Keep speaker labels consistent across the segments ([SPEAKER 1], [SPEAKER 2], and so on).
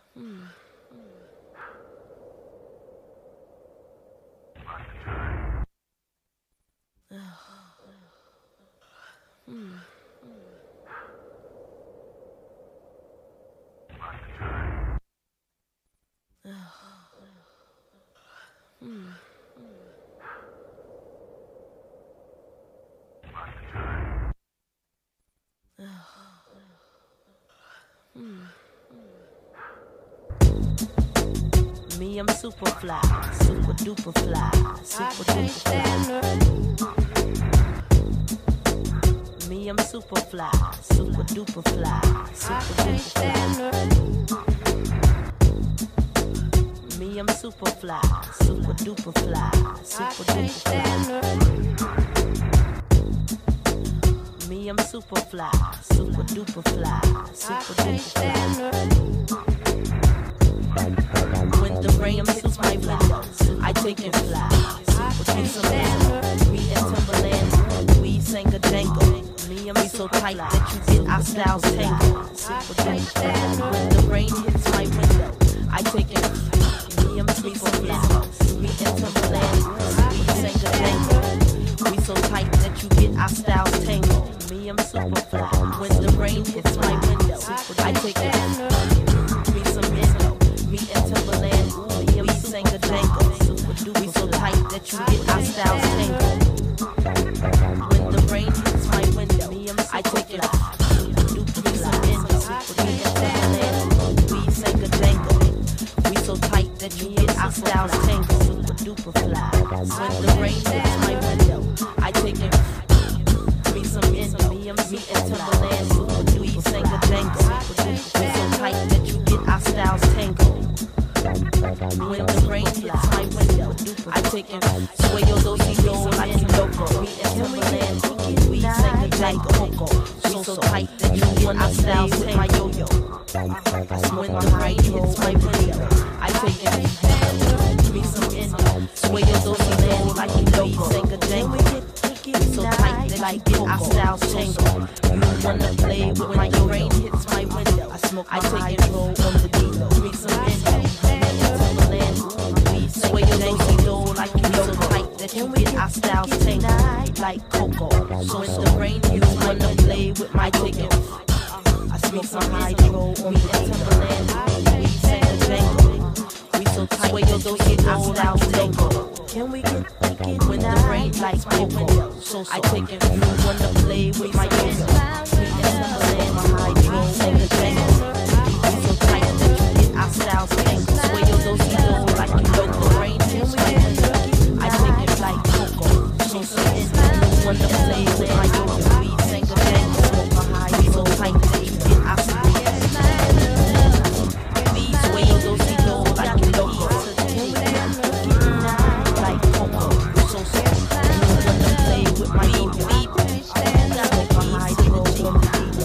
[SPEAKER 1] Me, I'm super fly, super duper fly, super duper fly. Me, I'm super fly, super duper fly, super duper fly. Me, I'm super fly, super duper fly, super duper fly. Me, I'm super fly, super duper fly, super duper fly. When the rain hits my window, I take and fly. Super duper. Me and Timberland, we sang a jangle. Me and me so tight that you get our styles tangled. Super duper. When the rain hits my window, I take and fly. Me and me so fly. Me and Timberland, we sang a jangle. We so tight that you get our styles tangled. Me and super fly. When the rain hits my window, I take and fly. Me some window. Me and Timberland, we sang a jangle. We so tight that you get our styles tangled. When the rain hits my window, I take it off. Me some window. Me and Timberland, we sang a jangle. We so tight that you get our styles tangled. Super duper fly. When the rain hits my window, I take it off. Me some window. Me and Timberland, we sang a jangle. We so tight that you get our styles tangled. When the rain hits my window, I take and sway your do-si-do like a loco. Me and Timberland, we sang a jangle. So tight that you get our styles with my yo-yo. When the rain hits my window, I take and me some endo. Sway your do-si-do like a loco. Sang a jangle. So tight that you get our styles tangled. You wanna play with my yo-yo. Rain hits my window, I take and roll on the D-Lo. Me some endo. Sway your do-si-do like you so tight that you get our styles tangled like Coco. So when the rain hits, wanna play with my ticket. I smoke some hydro on me and Timberland. We sang a jangle. We so tight, sway your do-si-do our styles tangled. Can we get when the rain lights my window? So I take it, you wanna play with my ticket. Me and Timberland, hydro, sang a jangle. We so tight that you get our styles tangled. Sway your do-si-do like you know the rain hits my window. I take it like Coco. So you wanna play with my yo-yo. We sang a jangle, smoke a high, we so tight that you get our styles tangled. Sway your do-si-do like you know like Coco. So you wanna play with my yo-yo. Smoke a high, roll on the D-Lo.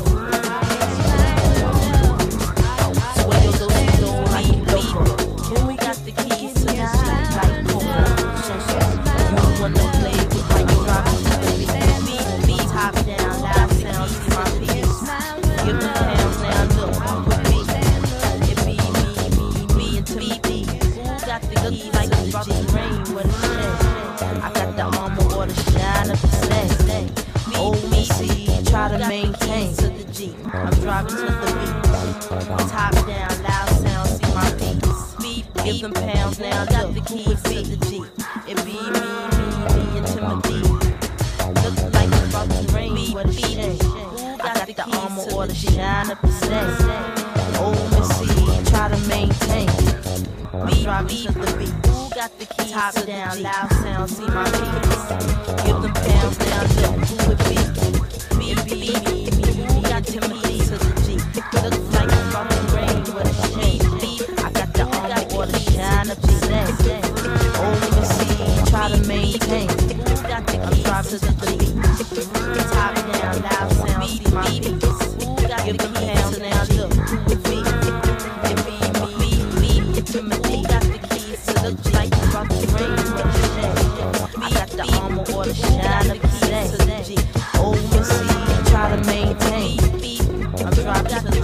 [SPEAKER 1] Sway your do-si-do like you know. Can we got the keys to the Jeep like Coco? So you wanna play with my yo-yo. Beat top down, loud sound, see my peace. Give them pounds now, look with me. It be me and Timmy. Who got the keys like it's about to rain when it's shade? I got the armor or the shine of the sled. Old Missy, try to maintain to the Jeep. I'm driving to the beat. Top down, loud sound, see my peace. Give them pounds now, got the keys to the Jeep. It be me and Timothy. Look like it's about to rain, what a shame. I got the armor or the shine of the sled. Old Missy, try to maintain. I'm driving to the beat. Who got the keys top to down, loud sound, see my peace. Give them pounds now, look who it be. Me, who got the keys to the Jeep. Look like it's about to rain, what a shame. I got the armor or the shine of the sled. Old Missy, try to maintain. I'm driving to the beat. Top down, loud sound, see my peace. Give them pounds now, look who it be. Timothy got the keys to look like it's about to rain, what a shame. I got the armor or the shine of the sled. Old Missy, try to maintain. I'm driving to